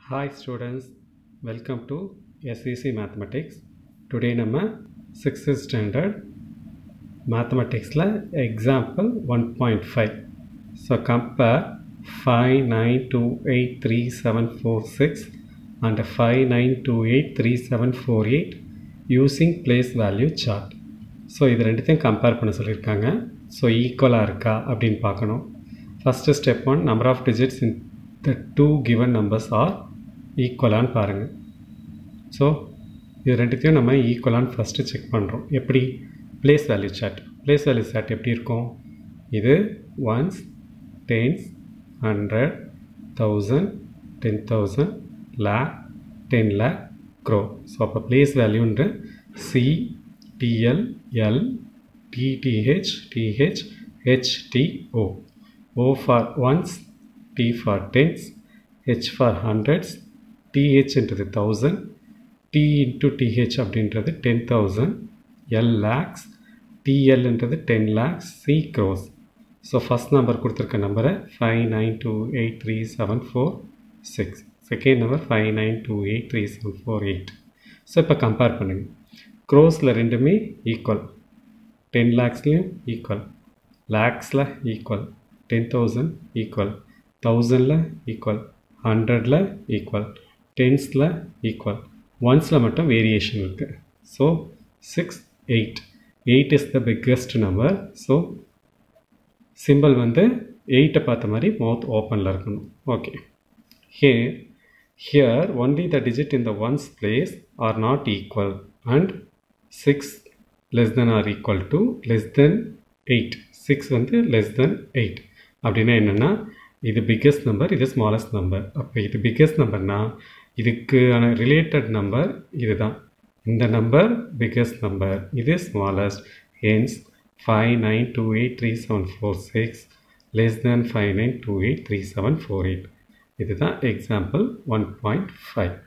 Hi students, welcome to SEC Mathematics. Today நம்ம 6th standard Mathematicsல example 1.5. So compare 59283746 and 59283748 using place value chart. So இது ரெண்டுத்தையும் compare பண்ண சொல்லியிருக்காங்க. So ஈக்குவலாக இருக்கா அப்படின்னு பார்க்கணும். First step 1, number of digits in the two given numbers are ஈக்குவலான்னு பாருங்கள். ஸோ இது ரெண்டுத்தையும் நம்ம ஈக்குவலான்னு ஃபஸ்ட்டு செக் பண்ணுறோம். எப்படி? Place value chart. Place value chart எப்படி இருக்கும்? இது ones, tens, 100, 1000, 10,000, lakh, 10 lakh, crore. So அப்போ பிளேஸ் வேல்யூன்ற C, TL, L, TTH, TH, HTO. O for ones, T for tens, H for hundreds, TH என்றது 1000, T into TH அப்படின்றது 10,000, L lakhs, TL என்றது 10 lakhs, C crores. So first number கொடுத்துருக்க நம்பரை 59283746, second number 59283748. So இப்போ compare பண்ணுங்கள். க்ரோஸில் ரெண்டுமே equal, 10 lakhsலையும் ஈக்குவல், லேக்ஸில் ஈக்குவல், 10,000 ஈக்குவல், 1000ல் ஈக்குவல், 100ல் ஈக்குவல், டென்ஸில் ஈக்குவல், ஒன்ஸில் மட்டும் வேரியேஷன் இருக்குது. So 6, 8. 8 is the biggest number. So simple வந்து 8 பார்த்த மாதிரி மவுத் ஓப்பனில் இருக்கணும். Okay. Here only the digit in the ones place are not equal and 6 less than or equal to less than 8. 6 வந்து less than 8. அப்படின்னா என்னென்னா இது பிக்கஸ்ட் நம்பர், இது ஸ்மாலஸ்ட் நம்பர். அப்போ இது பிக்கஸ்ட் நம்பர்னா இதுக்கான ரிலேட்டட் நம்பர் இதுதான். இந்த நம்பர் பிக்கஸ்ட் நம்பர், இது ஸ்மாலஸ்ட். Hence 59283746 less than 59283748. இதுதான் எக்ஸாம்பிள் 1.5.